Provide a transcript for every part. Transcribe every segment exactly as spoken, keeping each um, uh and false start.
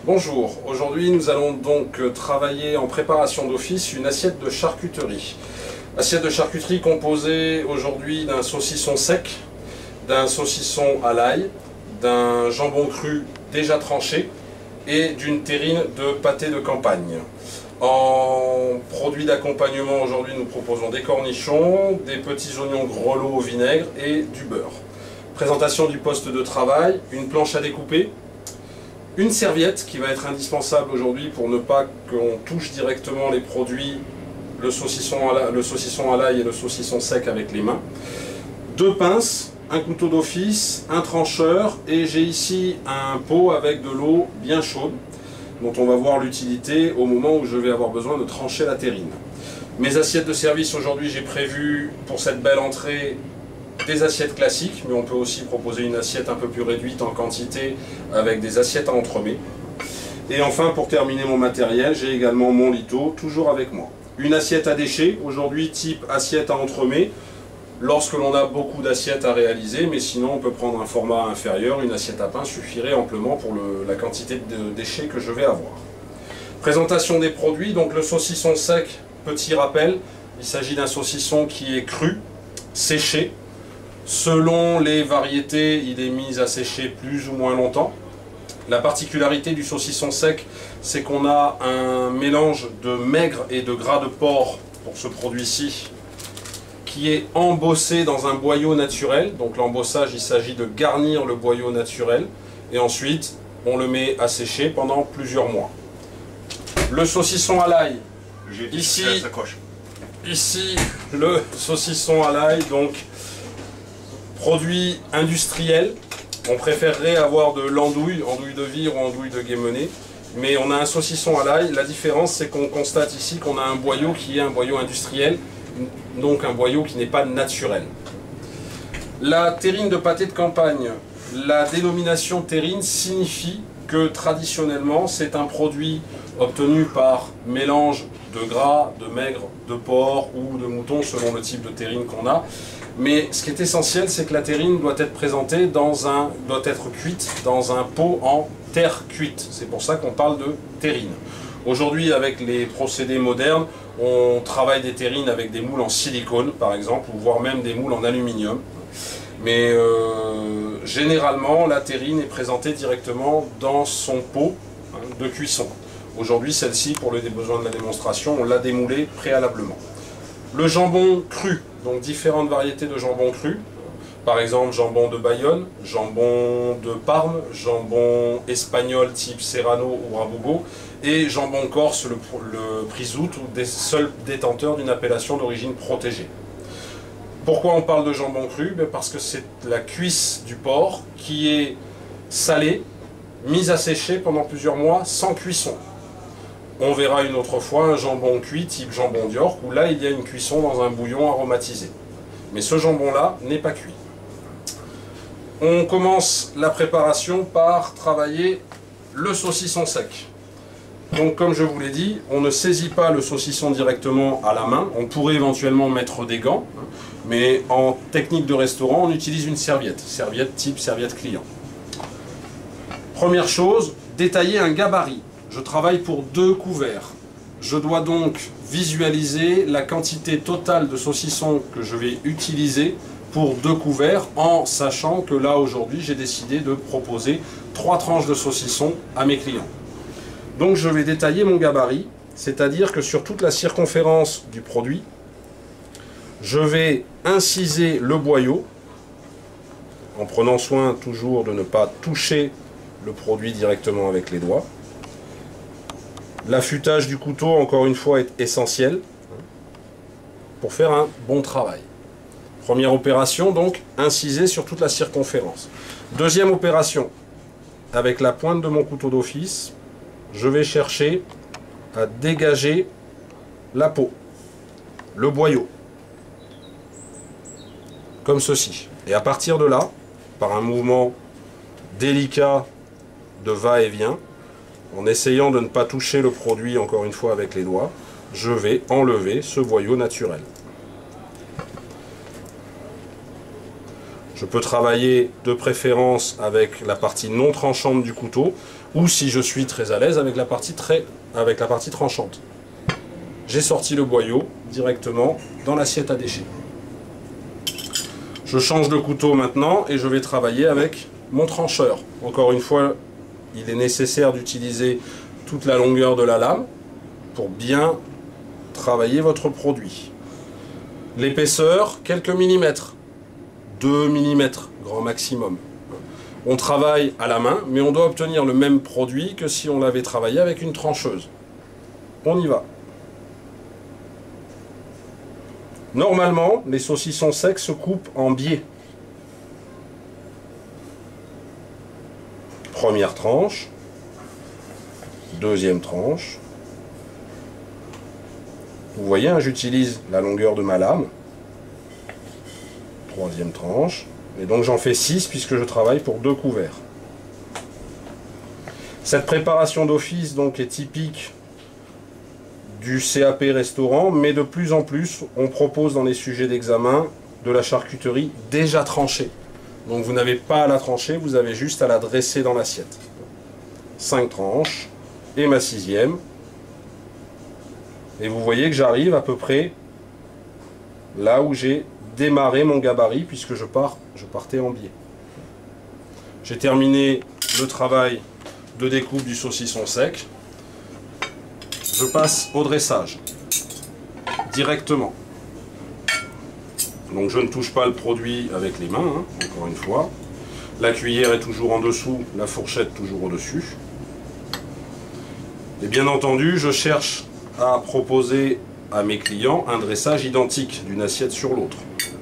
Bonjour, aujourd'hui nous allons donc travailler en préparation d'office une assiette de charcuterie. Assiette de charcuterie composée aujourd'hui d'un saucisson sec, d'un saucisson à l'ail, d'un jambon cru déjà tranché et d'une terrine de pâté de campagne. En produit d'accompagnement, aujourd'hui nous proposons des cornichons, des petits oignons grelots au vinaigre et du beurre. Présentation du poste de travail, une planche à découper, une serviette qui va être indispensable aujourd'hui pour ne pas qu'on touche directement les produits, le saucisson à l'ail et le saucisson sec avec les mains. Deux pinces, un couteau d'office, un trancheur et j'ai ici un pot avec de l'eau bien chaude dont on va voir l'utilité au moment où je vais avoir besoin de trancher la terrine. Mes assiettes de service aujourd'hui, j'ai prévu pour cette belle entrée des assiettes classiques, mais on peut aussi proposer une assiette un peu plus réduite en quantité avec des assiettes à entremets. Et enfin, pour terminer mon matériel, j'ai également mon lito, toujours avec moi. Une assiette à déchets, aujourd'hui type assiette à entremets, lorsque l'on a beaucoup d'assiettes à réaliser, mais sinon on peut prendre un format inférieur, une assiette à pain suffirait amplement pour le, la quantité de déchets que je vais avoir. Présentation des produits, donc le saucisson sec, petit rappel, il s'agit d'un saucisson qui est cru, séché. Selon les variétés, il est mis à sécher plus ou moins longtemps. La particularité du saucisson sec, c'est qu'on a un mélange de maigre et de gras de porc pour ce produit-ci, qui est embossé dans un boyau naturel. Donc l'embossage, il s'agit de garnir le boyau naturel. Et ensuite, on le met à sécher pendant plusieurs mois. Le saucisson à l'ail, ici, ici, le saucisson à l'ail, donc produit industriel. On préférerait avoir de l'andouille, andouille de vire ou andouille de guémené. Mais on a un saucisson à l'ail. La différence, c'est qu'on constate ici qu'on a un boyau qui est un boyau industriel, donc un boyau qui n'est pas naturel. La terrine de pâté de campagne, la dénomination terrine signifie que traditionnellement c'est un produit obtenu par mélange de gras, de maigre, de porc ou de mouton selon le type de terrine qu'on a. Mais ce qui est essentiel, c'est que la terrine doit être présentée dans un, doit être cuite dans un pot en terre cuite. C'est pour ça qu'on parle de terrine. Aujourd'hui, avec les procédés modernes, on travaille des terrines avec des moules en silicone, par exemple, ou voire même des moules en aluminium. Mais euh, généralement, la terrine est présentée directement dans son pot hein, de cuisson. Aujourd'hui, celle-ci, pour les besoins de la démonstration, on l'a démoulée préalablement. Le jambon cru, donc différentes variétés de jambon cru. Par exemple, jambon de Bayonne, jambon de Parme, jambon espagnol type Serrano ou Rabugo, et jambon corse, le, le Prisout, ou des seuls détenteurs d'une appellation d'origine protégée. Pourquoi on parle de jambon cru? Parce que c'est la cuisse du porc qui est salée, mise à sécher pendant plusieurs mois sans cuisson. On verra une autre fois un jambon cuit type jambon d'York, où là il y a une cuisson dans un bouillon aromatisé. Mais ce jambon-là n'est pas cuit. On commence la préparation par travailler le saucisson sec. Donc comme je vous l'ai dit, on ne saisit pas le saucisson directement à la main. On pourrait éventuellement mettre des gants, mais en technique de restaurant, on utilise une serviette. Serviette type serviette client. Première chose, détailler un gabarit. Je travaille pour deux couverts. Je dois donc visualiser la quantité totale de saucisson que je vais utiliser pour deux couverts, en sachant que là aujourd'hui j'ai décidé de proposer trois tranches de saucisson à mes clients. Donc je vais détailler mon gabarit, c'est-à-dire que sur toute la circonférence du produit, je vais inciser le boyau, en prenant soin toujours de ne pas toucher le produit directement avec les doigts. L'affûtage du couteau, encore une fois, est essentiel pour faire un bon travail. Première opération, donc, inciser sur toute la circonférence. Deuxième opération, avec la pointe de mon couteau d'office, je vais chercher à dégager la peau, le boyau, comme ceci. Et à partir de là, par un mouvement délicat de va-et-vient, en essayant de ne pas toucher le produit encore une fois avec les doigts, je vais enlever ce boyau naturel. Je peux travailler de préférence avec la partie non tranchante du couteau ou si je suis très à l'aise avec la partie très, avec la partie tranchante. J'ai sorti le boyau directement dans l'assiette à déchets. Je change de couteau maintenant et je vais travailler avec mon trancheur. Encore une fois, il est nécessaire d'utiliser toute la longueur de la lame pour bien travailler votre produit. L'épaisseur, quelques millimètres, deux millimètres grand maximum. On travaille à la main, mais on doit obtenir le même produit que si on l'avait travaillé avec une trancheuse. On y va. Normalement, les saucissons secs se coupent en biais. Première tranche, deuxième tranche. Vous voyez, hein, j'utilise la longueur de ma lame. Troisième tranche. Et donc j'en fais six puisque je travaille pour deux couverts. Cette préparation d'office donc est typique du C A P restaurant, mais de plus en plus, on propose dans les sujets d'examen de la charcuterie déjà tranchée. Donc vous n'avez pas à la trancher, vous avez juste à la dresser dans l'assiette. cinq tranches, et ma sixième. Et vous voyez que j'arrive à peu près là où j'ai démarré mon gabarit, puisque je, pars, je partais en biais. J'ai terminé le travail de découpe du saucisson sec. Je passe au dressage, directement. Donc je ne touche pas le produit avec les mains, hein, encore une fois. La cuillère est toujours en dessous, la fourchette toujours au-dessus. Et bien entendu, je cherche à proposer à mes clients un dressage identique d'une assiette sur l'autre.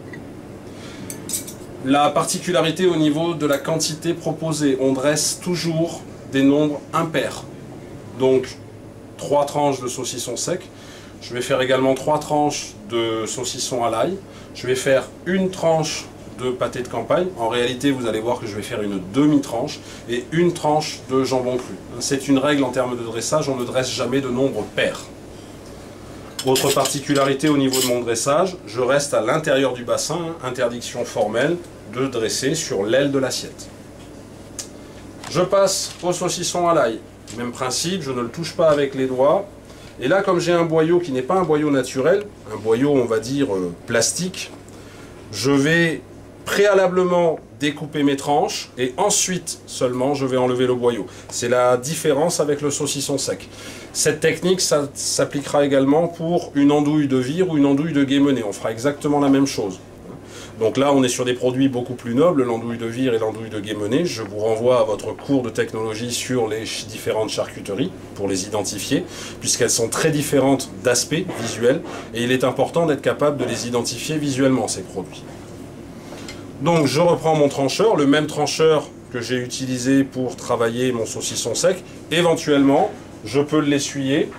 La particularité au niveau de la quantité proposée, on dresse toujours des nombres impairs. Donc, trois tranches de saucisson sec. Je vais faire également trois tranches de saucisson à l'ail. Je vais faire une tranche de pâté de campagne. En réalité, vous allez voir que je vais faire une demi-tranche et une tranche de jambon cru. C'est une règle en termes de dressage, on ne dresse jamais de nombre pair. Autre particularité au niveau de mon dressage, je reste à l'intérieur du bassin, interdiction formelle de dresser sur l'aile de l'assiette. Je passe au saucisson à l'ail. Même principe, je ne le touche pas avec les doigts. Et là, comme j'ai un boyau qui n'est pas un boyau naturel, un boyau, on va dire, euh, plastique, je vais préalablement découper mes tranches et ensuite seulement je vais enlever le boyau. C'est la différence avec le saucisson sec. Cette technique, ça s'appliquera également pour une andouille de vire ou une andouille de guémené. On fera exactement la même chose. Donc là, on est sur des produits beaucoup plus nobles, l'andouille de vire et l'andouille de guémené. Je vous renvoie à votre cours de technologie sur les différentes charcuteries pour les identifier, puisqu'elles sont très différentes d'aspect visuel, et il est important d'être capable de les identifier visuellement, ces produits. Donc je reprends mon trancheur, le même trancheur que j'ai utilisé pour travailler mon saucisson sec. Éventuellement, je peux l'essuyer.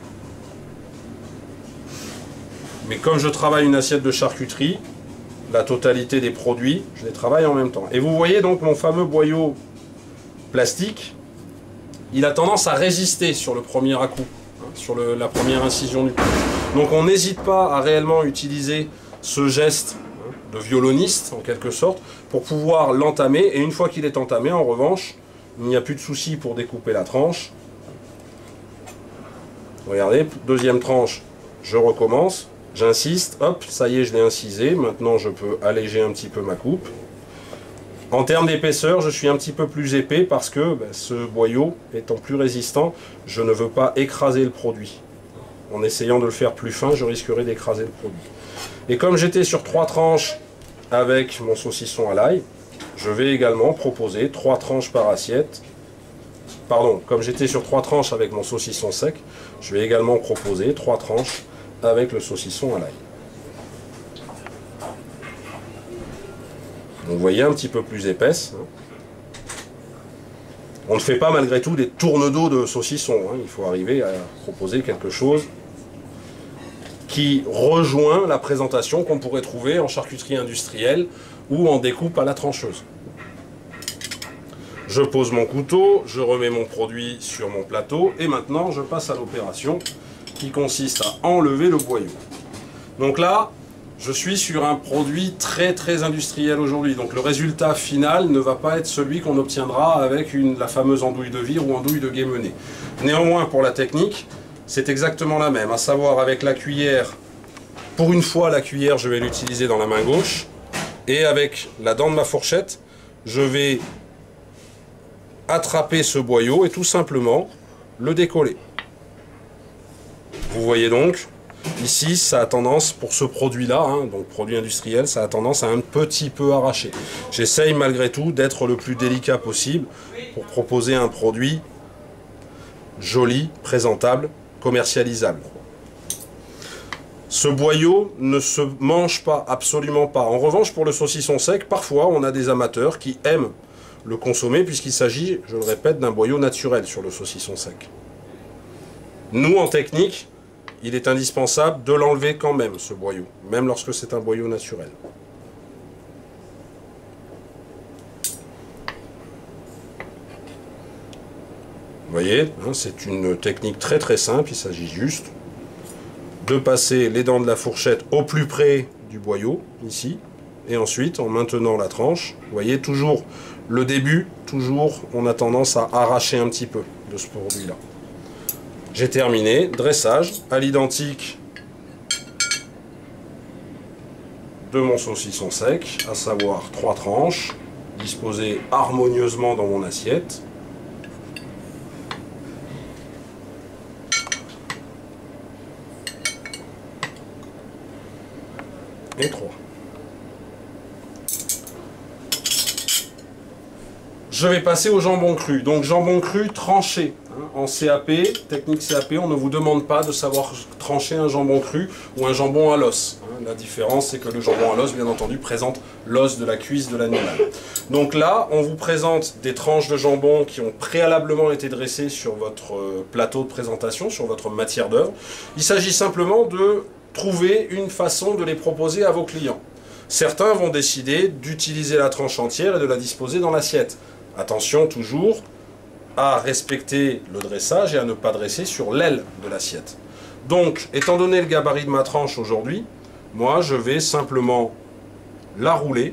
Mais comme je travaille une assiette de charcuterie, la totalité des produits, je les travaille en même temps. Et vous voyez donc mon fameux boyau plastique, il a tendance à résister sur le premier à-coup, hein, sur le, la première incision du couteau. Donc on n'hésite pas à réellement utiliser ce geste hein, de violoniste, en quelque sorte, pour pouvoir l'entamer. Et une fois qu'il est entamé, en revanche, il n'y a plus de souci pour découper la tranche. Regardez, deuxième tranche, je recommence. J'insiste, hop, ça y est, je l'ai incisé. Maintenant, je peux alléger un petit peu ma coupe. En termes d'épaisseur, je suis un petit peu plus épais parce que ben, ce boyau étant plus résistant, je ne veux pas écraser le produit. En essayant de le faire plus fin, je risquerais d'écraser le produit. Et comme j'étais sur trois tranches avec mon saucisson à l'ail, je vais également proposer trois tranches par assiette. Pardon, comme j'étais sur trois tranches avec mon saucisson sec, je vais également proposer trois tranches avec le saucisson à l'ail. Vous voyez, un petit peu plus épaisse. On ne fait pas malgré tout des tourne-dos de saucisson. Hein. Il faut arriver à proposer quelque chose qui rejoint la présentation qu'on pourrait trouver en charcuterie industrielle ou en découpe à la trancheuse. Je pose mon couteau, je remets mon produit sur mon plateau et maintenant je passe à l'opération qui consiste à enlever le boyau. Donc là, je suis sur un produit très très industriel aujourd'hui. Donc le résultat final ne va pas être celui qu'on obtiendra avec une, la fameuse andouille de vire ou andouille de guémené. Néanmoins, pour la technique, c'est exactement la même. À savoir, avec la cuillère, pour une fois la cuillère, je vais l'utiliser dans la main gauche. Et avec la dent de ma fourchette, je vais attraper ce boyau et tout simplement le décoller. Vous voyez donc, ici, ça a tendance, pour ce produit-là, hein, donc produit industriel, ça a tendance à un petit peu arracher. J'essaye malgré tout d'être le plus délicat possible pour proposer un produit joli, présentable, commercialisable. Ce boyau ne se mange pas, absolument pas. En revanche, pour le saucisson sec, parfois, on a des amateurs qui aiment le consommer puisqu'il s'agit, je le répète, d'un boyau naturel sur le saucisson sec. Nous, en technique, il est indispensable de l'enlever quand même, ce boyau, même lorsque c'est un boyau naturel. Vous voyez, hein, c'est une technique très très simple, il s'agit juste de passer les dents de la fourchette au plus près du boyau, ici, et ensuite, en maintenant la tranche, vous voyez, toujours le début, toujours, on a tendance à arracher un petit peu de ce produit-là. J'ai terminé, dressage à l'identique de mon saucisson sec, à savoir trois tranches, disposées harmonieusement dans mon assiette. Et trois. Je vais passer au jambon cru. Donc jambon cru tranché. En C A P, technique C A P, on ne vous demande pas de savoir trancher un jambon cru ou un jambon à l'os. La différence, c'est que le jambon à l'os, bien entendu, présente l'os de la cuisse de l'animal. Donc là, on vous présente des tranches de jambon qui ont préalablement été dressées sur votre plateau de présentation, sur votre matière d'œuvre. Il s'agit simplement de trouver une façon de les proposer à vos clients. Certains vont décider d'utiliser la tranche entière et de la disposer dans l'assiette. Attention toujours à respecter le dressage et à ne pas dresser sur l'aile de l'assiette. Donc, étant donné le gabarit de ma tranche aujourd'hui, moi je vais simplement la rouler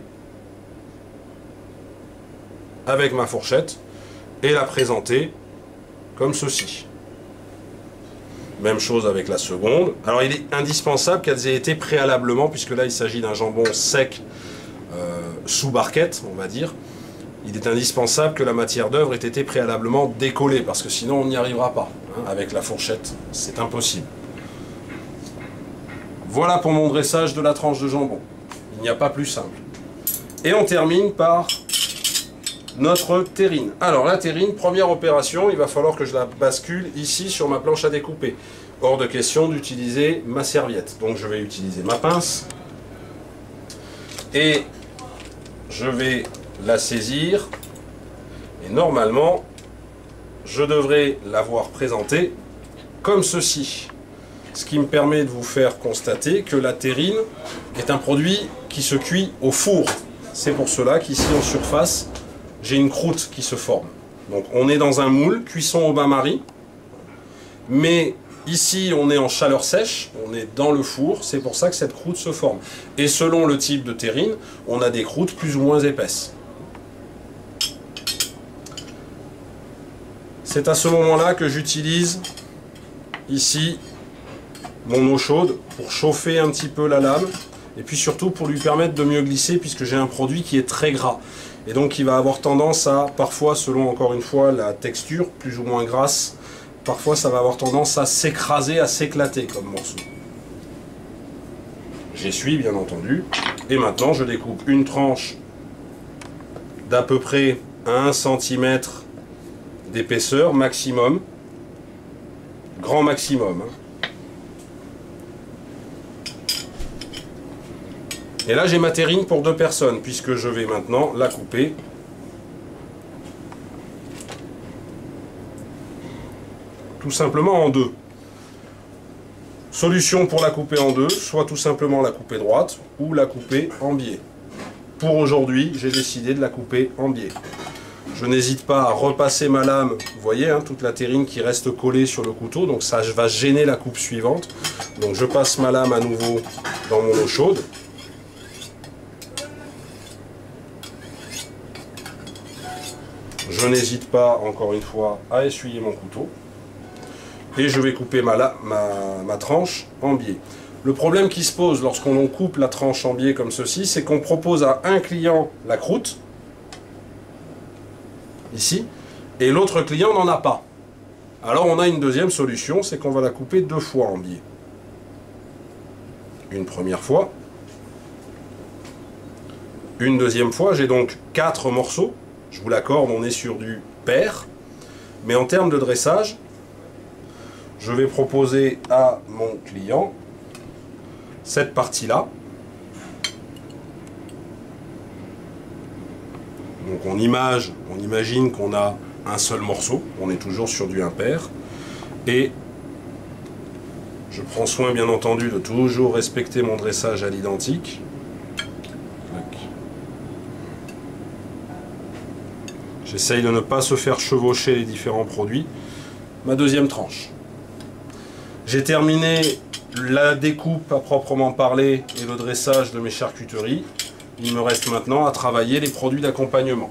avec ma fourchette et la présenter comme ceci. Même chose avec la seconde. Alors il est indispensable qu'elles aient été préalablement, puisque là il s'agit d'un jambon sec euh, sous barquette, on va dire. Il est indispensable que la matière d'œuvre ait été préalablement décollée, parce que sinon on n'y arrivera pas. Hein, avec la fourchette, c'est impossible. Voilà pour mon dressage de la tranche de jambon. Il n'y a pas plus simple. Et on termine par notre terrine. Alors la terrine, première opération, il va falloir que je la bascule ici sur ma planche à découper. Hors de question d'utiliser ma serviette. Donc je vais utiliser ma pince. Et je vais la saisir. Et normalement, je devrais l'avoir présentée comme ceci. Ce qui me permet de vous faire constater que la terrine est un produit qui se cuit au four. C'est pour cela qu'ici en surface, j'ai une croûte qui se forme. Donc on est dans un moule, cuisson au bain-marie, mais ici on est en chaleur sèche, on est dans le four, c'est pour ça que cette croûte se forme. Et selon le type de terrine, on a des croûtes plus ou moins épaisses. C'est à ce moment-là que j'utilise ici mon eau chaude pour chauffer un petit peu la lame, et puis surtout pour lui permettre de mieux glisser, puisque j'ai un produit qui est très gras. Et donc il va avoir tendance à, parfois selon encore une fois la texture, plus ou moins grasse, parfois ça va avoir tendance à s'écraser, à s'éclater comme morceau. J'essuie bien entendu, et maintenant je découpe une tranche d'à peu près un centimètre d'épaisseur maximum, grand maximum. Hein. Et là j'ai ma terrine pour deux personnes, puisque je vais maintenant la couper tout simplement en deux. Solution pour la couper en deux, soit tout simplement la couper droite ou la couper en biais. Pour aujourd'hui, j'ai décidé de la couper en biais. Je n'hésite pas à repasser ma lame, vous voyez, hein, toute la terrine qui reste collée sur le couteau, donc ça va gêner la coupe suivante. Donc je passe ma lame à nouveau dans mon eau chaude. Je n'hésite pas, encore une fois, à essuyer mon couteau. Et je vais couper ma, la, ma, ma tranche en biais. Le problème qui se pose lorsqu'on coupe la tranche en biais comme ceci, c'est qu'on propose à un client la croûte, ici, et l'autre client n'en a pas. Alors on a une deuxième solution, c'est qu'on va la couper deux fois en biais. Une première fois. Une deuxième fois, j'ai donc quatre morceaux. Je vous l'accorde, on est sur du pair. Mais en termes de dressage, je vais proposer à mon client cette partie-là. Donc on, image, on imagine qu'on a un seul morceau, on est toujours sur du impair. Et je prends soin bien entendu de toujours respecter mon dressage à l'identique. J'essaye de ne pas se faire chevaucher les différents produits. Ma deuxième tranche. J'ai terminé la découpe à proprement parler et le dressage de mes charcuteries. Il me reste maintenant à travailler les produits d'accompagnement.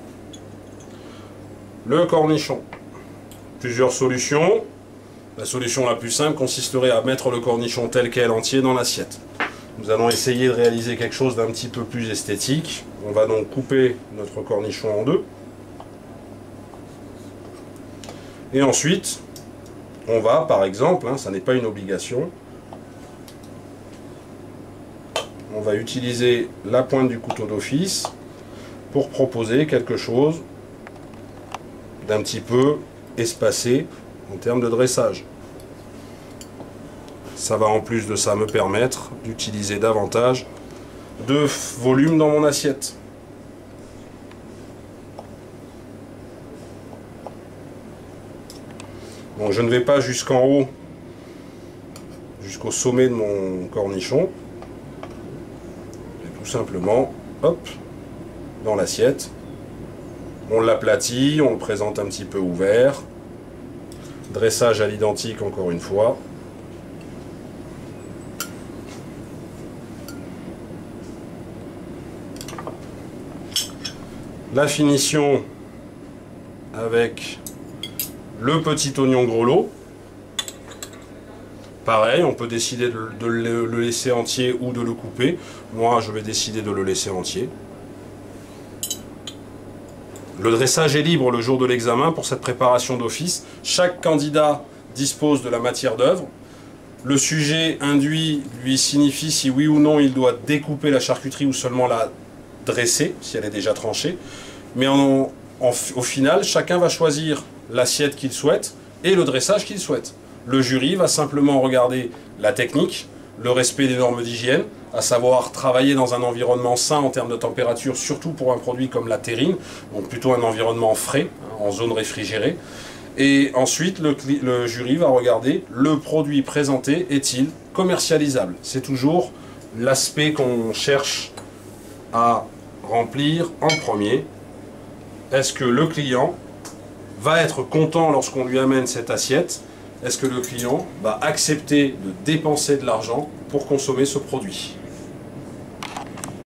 Le cornichon. Plusieurs solutions. La solution la plus simple consisterait à mettre le cornichon tel quel entier dans l'assiette. Nous allons essayer de réaliser quelque chose d'un petit peu plus esthétique. On va donc couper notre cornichon en deux. Et ensuite, on va, par exemple, hein, ça n'est pas une obligation, on va utiliser la pointe du couteau d'office pour proposer quelque chose d'un petit peu espacé en termes de dressage. Ça va en plus de ça me permettre d'utiliser davantage de volume dans mon assiette. Bon, je ne vais pas jusqu'en haut, jusqu'au sommet de mon cornichon. Et tout simplement, hop, dans l'assiette. On l'aplatit, on le présente un petit peu ouvert. Dressage à l'identique encore une fois. La finition avec le petit oignon gros lot. Pareil, on peut décider de, de le laisser entier ou de le couper. Moi, je vais décider de le laisser entier. Le dressage est libre le jour de l'examen pour cette préparation d'office. Chaque candidat dispose de la matière d'œuvre. Le sujet induit lui signifie si oui ou non il doit découper la charcuterie ou seulement la dresser, si elle est déjà tranchée. Mais en, en, au final, chacun va choisir l'assiette qu'il souhaite et le dressage qu'il souhaite. Le jury va simplement regarder la technique, le respect des normes d'hygiène, à savoir travailler dans un environnement sain en termes de température, surtout pour un produit comme la terrine, donc plutôt un environnement frais, en zone réfrigérée. Et ensuite, le, le jury va regarder le produit présenté, est-il commercialisable? C'est toujours l'aspect qu'on cherche à remplir en premier. Est-ce que le client va être content lorsqu'on lui amène cette assiette? Est-ce que le client va accepter de dépenser de l'argent pour consommer ce produit?